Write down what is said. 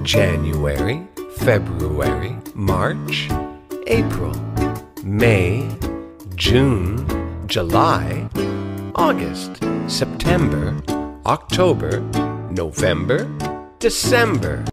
January, February, March, April, May, June, July, August, September, October, November, December.